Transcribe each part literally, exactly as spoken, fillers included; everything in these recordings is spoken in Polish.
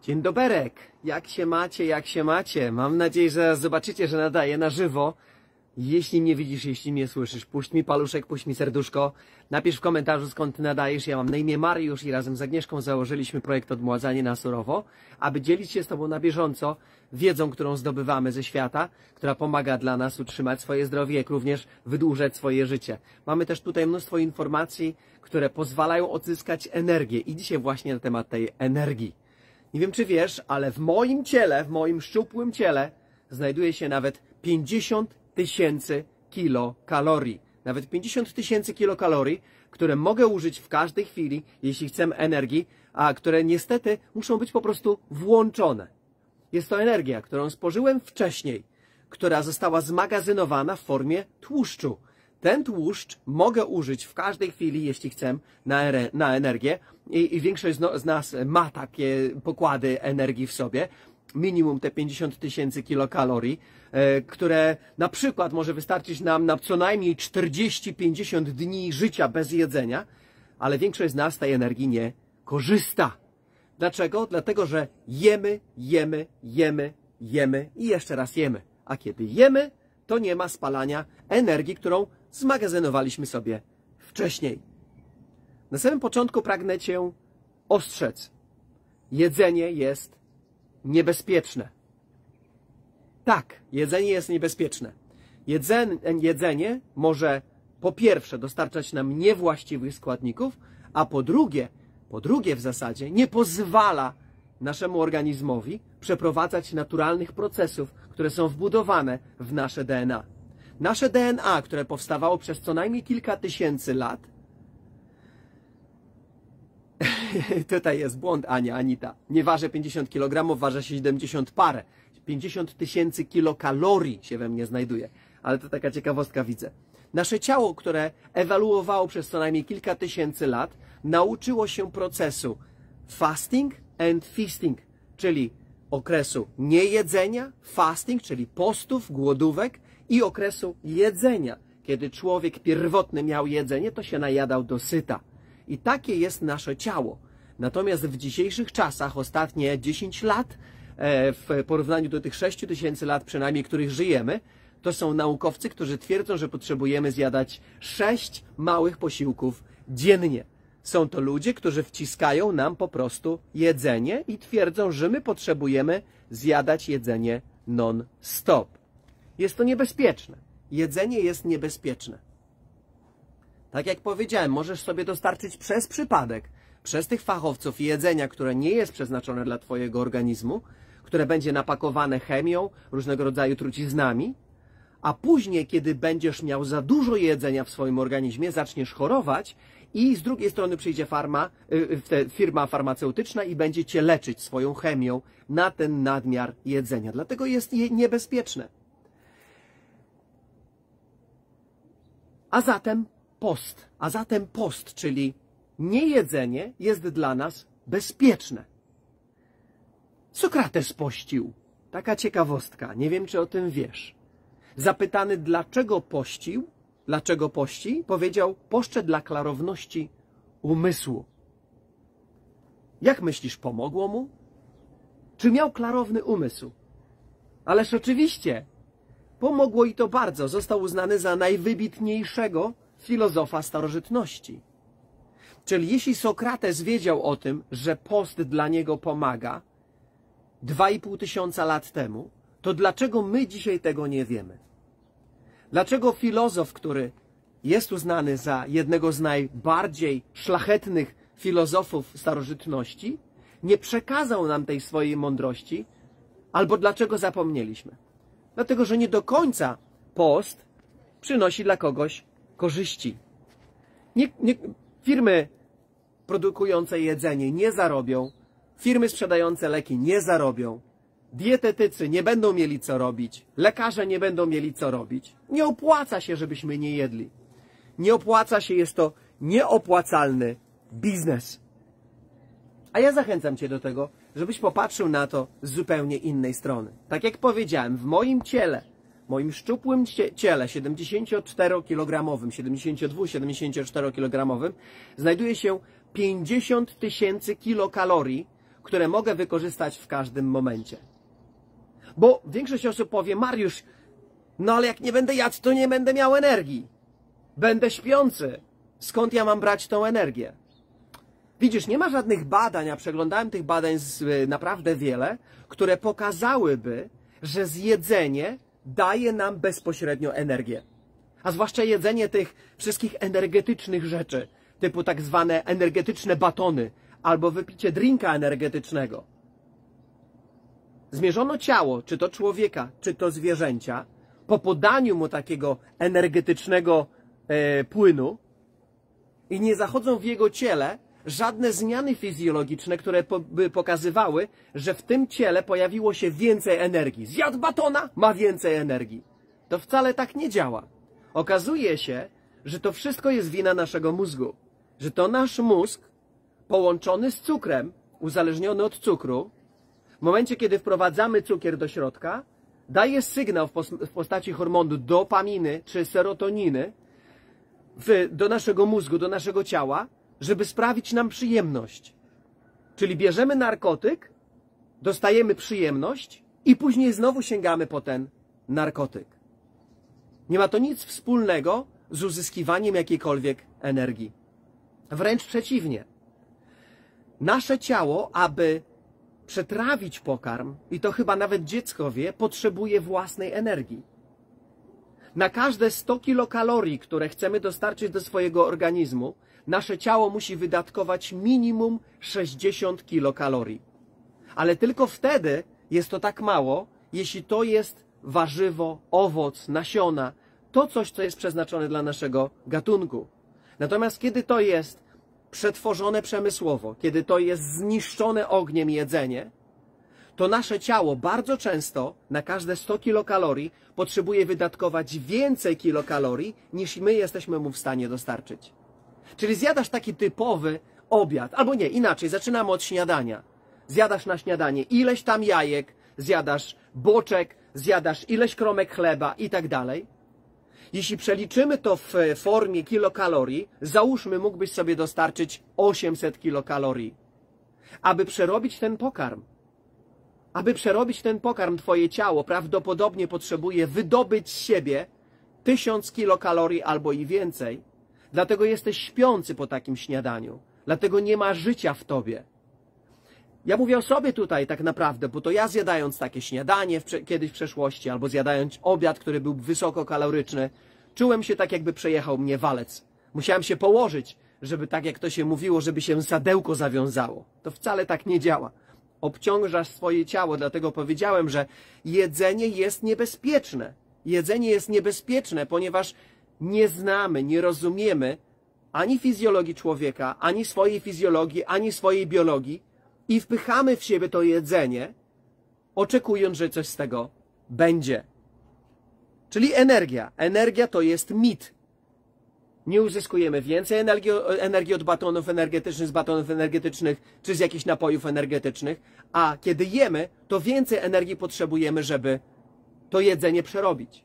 Dzień doberek, jak się macie, jak się macie? Mam nadzieję, że zobaczycie, że nadaję na żywo. Jeśli mnie widzisz, jeśli mnie słyszysz, puść mi paluszek, puść mi serduszko. Napisz w komentarzu, skąd ty nadajesz. Ja mam na imię Mariusz i razem z Agnieszką założyliśmy projekt Odmładzanie na surowo, aby dzielić się z tobą na bieżąco wiedzą, którą zdobywamy ze świata, która pomaga dla nas utrzymać swoje zdrowie, jak również wydłużać swoje życie. Mamy też tutaj mnóstwo informacji, które pozwalają odzyskać energię i dzisiaj właśnie na temat tej energii. Nie wiem, czy wiesz, ale w moim ciele, w moim szczupłym ciele znajduje się nawet pięćdziesiąt tysięcy kilokalorii. Nawet pięćdziesiąt tysięcy kilokalorii, które mogę użyć w każdej chwili, jeśli chcę energii, a które niestety muszą być po prostu włączone. Jest to energia, którą spożyłem wcześniej, która została zmagazynowana w formie tłuszczu. Ten tłuszcz mogę użyć w każdej chwili, jeśli chcę, na, na energię. I, i większość z, z nas ma takie pokłady energii w sobie. Minimum te pięćdziesiąt tysięcy kilokalorii, e, które na przykład może wystarczyć nam na co najmniej czterdzieści do pięćdziesięciu dni życia bez jedzenia, ale większość z nas z tej energii nie korzysta. Dlaczego? Dlatego, że jemy, jemy, jemy, jemy i jeszcze raz jemy. A kiedy jemy, to nie ma spalania energii, którą zmagazynowaliśmy sobie wcześniej. Na samym początku pragnę Cię ostrzec. Jedzenie jest niebezpieczne. Tak, jedzenie jest niebezpieczne. Jedzenie, jedzenie może po pierwsze dostarczać nam niewłaściwych składników, a po drugie, po drugie w zasadzie nie pozwala naszemu organizmowi przeprowadzać naturalnych procesów, które są wbudowane w nasze D N A. Nasze D N A, które powstawało przez co najmniej kilka tysięcy lat. Tutaj jest błąd, Ania, Anita. Nie ważę pięćdziesiąt kilogramów, ważę siedemdziesiąt parę. pięćdziesiąt tysięcy kilokalorii się we mnie znajduje. Ale to taka ciekawostka, widzę. Nasze ciało, które ewoluowało przez co najmniej kilka tysięcy lat, nauczyło się procesu fasting and feasting, czyli okresu niejedzenia, fasting, czyli postów, głodówek, i okresu jedzenia. Kiedy człowiek pierwotny miał jedzenie, to się najadał do syta. I takie jest nasze ciało. Natomiast w dzisiejszych czasach, ostatnie dziesięć lat, w porównaniu do tych sześciu tysięcy lat przynajmniej, których żyjemy, to są naukowcy, którzy twierdzą, że potrzebujemy zjadać sześć małych posiłków dziennie. Są to ludzie, którzy wciskają nam po prostu jedzenie i twierdzą, że my potrzebujemy zjadać jedzenie non-stop. Jest to niebezpieczne. Jedzenie jest niebezpieczne. Tak jak powiedziałem, możesz sobie dostarczyć przez przypadek, przez tych fachowców jedzenia, które nie jest przeznaczone dla Twojego organizmu, które będzie napakowane chemią, różnego rodzaju truciznami, a później, kiedy będziesz miał za dużo jedzenia w swoim organizmie, zaczniesz chorować i z drugiej strony przyjdzie farma, firma farmaceutyczna i będzie Cię leczyć swoją chemią na ten nadmiar jedzenia. Dlatego jest niebezpieczne. A zatem post, a zatem post, czyli niejedzenie jest dla nas bezpieczne. Sokrates pościł. Taka ciekawostka, nie wiem, czy o tym wiesz. Zapytany, dlaczego pościł, dlaczego pości, powiedział: poszczę dla klarowności umysłu. Jak myślisz, pomogło mu? Czy miał klarowny umysł? Ależ oczywiście, pomogło i to bardzo. Został uznany za najwybitniejszego filozofa starożytności. Czyli jeśli Sokrates wiedział o tym, że post dla niego pomaga dwa i pół tysiąca lat temu, to dlaczego my dzisiaj tego nie wiemy? Dlaczego filozof, który jest uznany za jednego z najbardziej szlachetnych filozofów starożytności, nie przekazał nam tej swojej mądrości, albo dlaczego zapomnieliśmy? Dlatego, że nie do końca post przynosi dla kogoś korzyści. Nie, nie, firmy produkujące jedzenie nie zarobią, firmy sprzedające leki nie zarobią, dietetycy nie będą mieli co robić, lekarze nie będą mieli co robić. Nie opłaca się, żebyśmy nie jedli. Nie opłaca się, jest to nieopłacalny biznes. A ja zachęcam Cię do tego, żebyś popatrzył na to z zupełnie innej strony. Tak jak powiedziałem, w moim ciele, moim szczupłym ciele siedemdziesięcioczterokilogramowym, siedemdziesięciodwu siedemdziesięcioczterokilogramowym znajduje się pięćdziesiąt tysięcy kilokalorii, które mogę wykorzystać w każdym momencie. Bo większość osób powie, Mariusz, no ale jak nie będę jadł, to nie będę miał energii. Będę śpiący. Skąd ja mam brać tą energię? Widzisz, nie ma żadnych badań, a przeglądałem tych badań z, naprawdę wiele, które pokazałyby, że zjedzenie daje nam bezpośrednio energię. A zwłaszcza jedzenie tych wszystkich energetycznych rzeczy, typu tak zwane energetyczne batony, albo wypicie drinka energetycznego. Zmierzono ciało, czy to człowieka, czy to zwierzęcia, po podaniu mu takiego energetycznego e, płynu i nie zachodzą w jego ciele żadne zmiany fizjologiczne, które po, by pokazywały, że w tym ciele pojawiło się więcej energii. Zjadł batona, ma więcej energii. To wcale tak nie działa. Okazuje się, że to wszystko jest wina naszego mózgu. Że to nasz mózg, połączony z cukrem, uzależniony od cukru, w momencie, kiedy wprowadzamy cukier do środka, daje sygnał w, pos w postaci hormonu dopaminy czy serotoniny w, do naszego mózgu, do naszego ciała, żeby sprawić nam przyjemność. Czyli bierzemy narkotyk, dostajemy przyjemność i później znowu sięgamy po ten narkotyk. Nie ma to nic wspólnego z uzyskiwaniem jakiejkolwiek energii. Wręcz przeciwnie. Nasze ciało, aby przetrawić pokarm, i to chyba nawet dziecko wie, potrzebuje własnej energii. Na każde sto kilokalorii, które chcemy dostarczyć do swojego organizmu, nasze ciało musi wydatkować minimum sześćdziesiąt kilokalorii. Ale tylko wtedy jest to tak mało, jeśli to jest warzywo, owoc, nasiona, to coś, co jest przeznaczone dla naszego gatunku. Natomiast kiedy to jest przetworzone przemysłowo, kiedy to jest zniszczone ogniem jedzenie, to nasze ciało bardzo często na każde sto kilokalorii potrzebuje wydatkować więcej kilokalorii, niż my jesteśmy mu w stanie dostarczyć. Czyli zjadasz taki typowy obiad, albo nie, inaczej, zaczynamy od śniadania. Zjadasz na śniadanie ileś tam jajek, zjadasz boczek, zjadasz ileś kromek chleba i tak dalej. Jeśli przeliczymy to w formie kilokalorii, załóżmy, mógłbyś sobie dostarczyć osiemset kilokalorii. Aby przerobić ten pokarm, aby przerobić ten pokarm, twoje ciało prawdopodobnie potrzebuje wydobyć z siebie tysiąc kilokalorii albo i więcej. Dlatego jesteś śpiący po takim śniadaniu. Dlatego nie ma życia w tobie. Ja mówię o sobie tutaj tak naprawdę, bo to ja zjadając takie śniadanie w, kiedyś w przeszłości, albo zjadając obiad, który był wysokokaloryczny, czułem się tak, jakby przejechał mnie walec. Musiałem się położyć, żeby tak jak to się mówiło, żeby się sadełko zawiązało. To wcale tak nie działa. Obciążasz swoje ciało, dlatego powiedziałem, że jedzenie jest niebezpieczne. Jedzenie jest niebezpieczne, ponieważ nie znamy, nie rozumiemy ani fizjologii człowieka, ani swojej fizjologii, ani swojej biologii i wpychamy w siebie to jedzenie, oczekując, że coś z tego będzie. Czyli energia. Energia to jest mit. Nie uzyskujemy więcej energii, energii od batonów energetycznych, z batonów energetycznych, czy z jakichś napojów energetycznych, a kiedy jemy, to więcej energii potrzebujemy, żeby to jedzenie przerobić.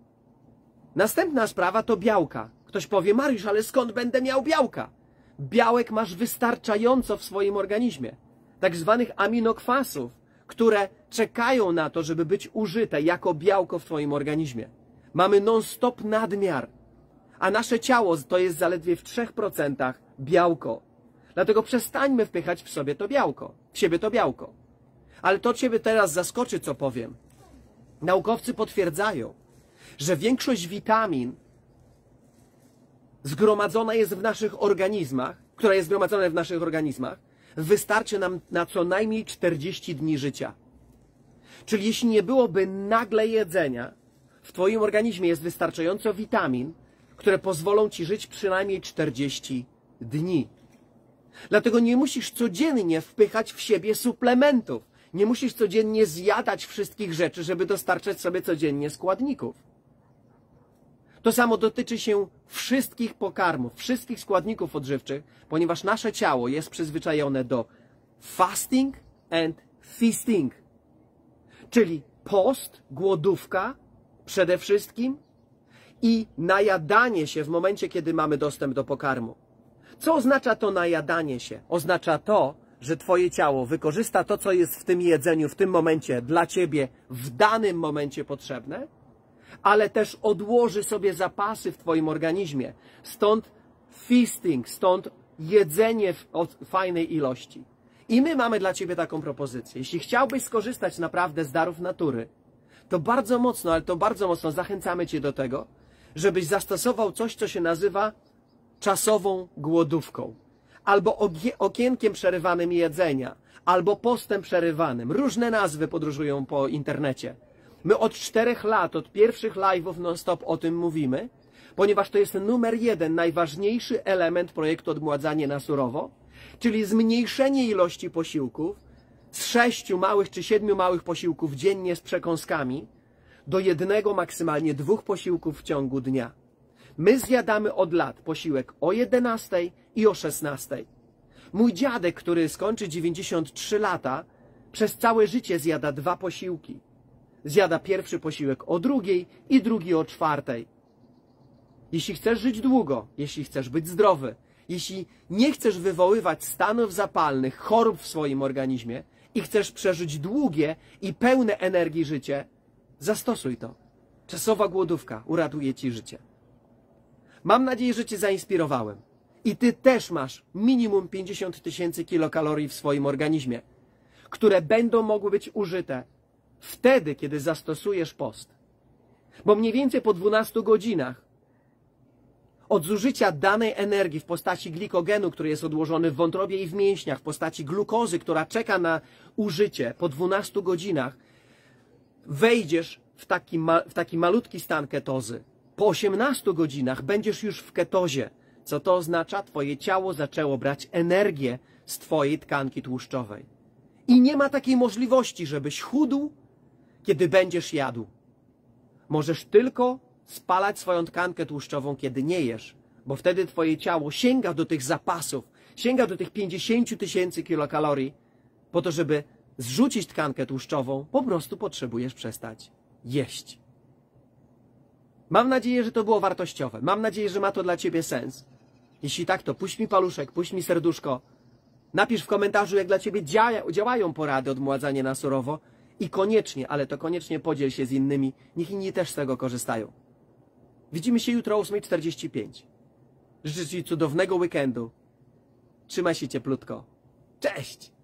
Następna sprawa to białka. Ktoś powie, Mariusz, ale skąd będę miał białka? Białek masz wystarczająco w swoim organizmie. Tak zwanych aminokwasów, które czekają na to, żeby być użyte jako białko w twoim organizmie. Mamy non-stop nadmiar. A nasze ciało to jest zaledwie w trzech procentach białko. Dlatego przestańmy wpychać w sobie to białko, w siebie to białko. Ale to ciebie teraz zaskoczy, co powiem. Naukowcy potwierdzają, że większość witamin zgromadzona jest w naszych organizmach, która jest zgromadzona w naszych organizmach, wystarczy nam na co najmniej czterdzieści dni życia. Czyli jeśli nie byłoby nagle jedzenia, w twoim organizmie jest wystarczająco witamin, które pozwolą ci żyć przynajmniej czterdzieści dni. Dlatego nie musisz codziennie wpychać w siebie suplementów. Nie musisz codziennie zjadać wszystkich rzeczy, żeby dostarczać sobie codziennie składników. To samo dotyczy się wszystkich pokarmów, wszystkich składników odżywczych, ponieważ nasze ciało jest przyzwyczajone do fasting and feasting. Czyli post, głodówka przede wszystkim i najadanie się w momencie, kiedy mamy dostęp do pokarmu. Co oznacza to najadanie się? Oznacza to, że twoje ciało wykorzysta to, co jest w tym jedzeniu, w tym momencie dla ciebie w danym momencie potrzebne, ale też odłoży sobie zapasy w twoim organizmie. Stąd feasting, stąd jedzenie w fajnej ilości. I my mamy dla ciebie taką propozycję. Jeśli chciałbyś skorzystać naprawdę z darów natury, to bardzo mocno, ale to bardzo mocno zachęcamy cię do tego, żebyś zastosował coś, co się nazywa czasową głodówką. Albo okienkiem przerywanym jedzenia, albo postem przerywanym. Różne nazwy podróżują po internecie. My od czterech lat, od pierwszych live'ów non-stop o tym mówimy, ponieważ to jest numer jeden, najważniejszy element projektu Odmładzanie na surowo, czyli zmniejszenie ilości posiłków z sześciu małych czy siedmiu małych posiłków dziennie z przekąskami do jednego, maksymalnie dwóch posiłków w ciągu dnia. My zjadamy od lat posiłek o jedenastej i o szesnastej. Mój dziadek, który skończy dziewięćdziesiąt trzy lata, przez całe życie zjada dwa posiłki. Zjada pierwszy posiłek o drugiej i drugi o czwartej. Jeśli chcesz żyć długo, jeśli chcesz być zdrowy, jeśli nie chcesz wywoływać stanów zapalnych, chorób w swoim organizmie i chcesz przeżyć długie i pełne energii życie, zastosuj to. Czasowa głodówka uratuje ci życie. Mam nadzieję, że cię zainspirowałem. I ty też masz minimum pięćdziesiąt tysięcy kilokalorii w swoim organizmie, które będą mogły być użyte wtedy, kiedy zastosujesz post. Bo mniej więcej po dwunastu godzinach od zużycia danej energii w postaci glikogenu, który jest odłożony w wątrobie i w mięśniach, w postaci glukozy, która czeka na użycie, po dwunastu godzinach wejdziesz w taki, ma, w taki malutki stan ketozy. Po osiemnastu godzinach będziesz już w ketozie. Co to oznacza? Twoje ciało zaczęło brać energię z twojej tkanki tłuszczowej. I nie ma takiej możliwości, żebyś chudł, kiedy będziesz jadł. Możesz tylko spalać swoją tkankę tłuszczową, kiedy nie jesz, bo wtedy twoje ciało sięga do tych zapasów, sięga do tych pięćdziesięciu tysięcy kilokalorii, po to, żeby zrzucić tkankę tłuszczową, po prostu potrzebujesz przestać jeść. Mam nadzieję, że to było wartościowe. Mam nadzieję, że ma to dla ciebie sens. Jeśli tak, to puść mi paluszek, puść mi serduszko. Napisz w komentarzu, jak dla ciebie dzia działają porady Odmładzanie na surowo i koniecznie, ale to koniecznie podziel się z innymi. Niech inni też z tego korzystają. Widzimy się jutro o ósma czterdzieści pięć. Życzę ci cudownego weekendu. Trzymaj się cieplutko. Cześć!